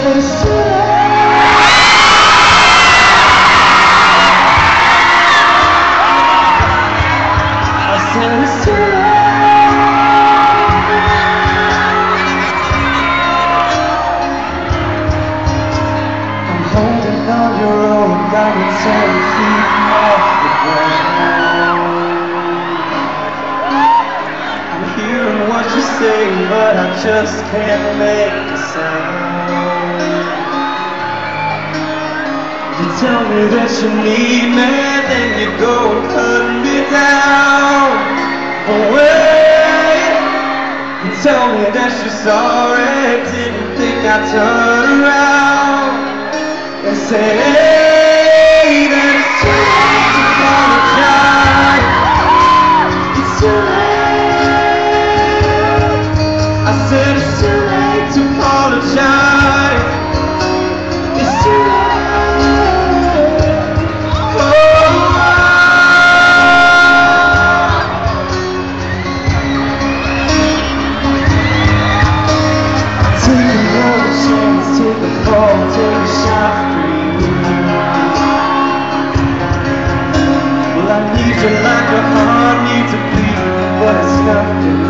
it's too late. I said it's too late. I'm holding on your rope like it's 10 feet off the ground. I'm hearing what you're saying, but I just can't make a sound. You tell me that you need me, then you go and cut me down. Oh wait, you tell me that you're sorry, didn't think I'd turn around and say, hey, that it's too late to apologize. It's too late. I said it's too late to apologize. It's too late. Take a fall, take a shot for you. Well, I need you like a heart needs a beat, but it's nothing.